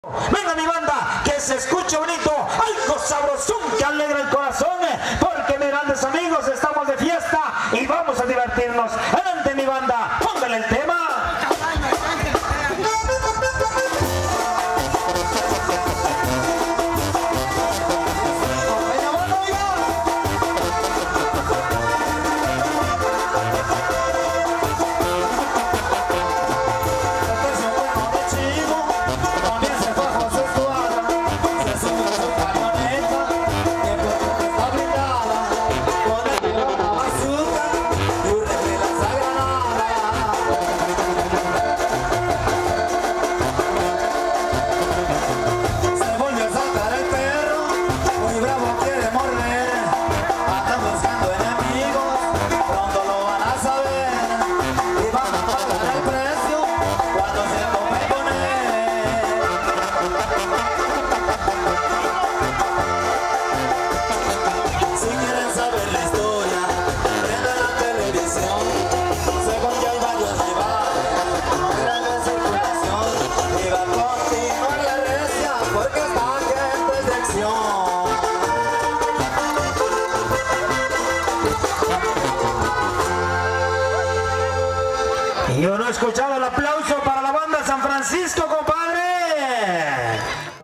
Venga mi banda, que se escuche bonito, algo sabrosón que alegra el corazón, porque mis grandes amigos estamos de fiesta y vamos a divertirnos. Adelante mi banda, póngale el tema. Yo no he escuchado el aplauso para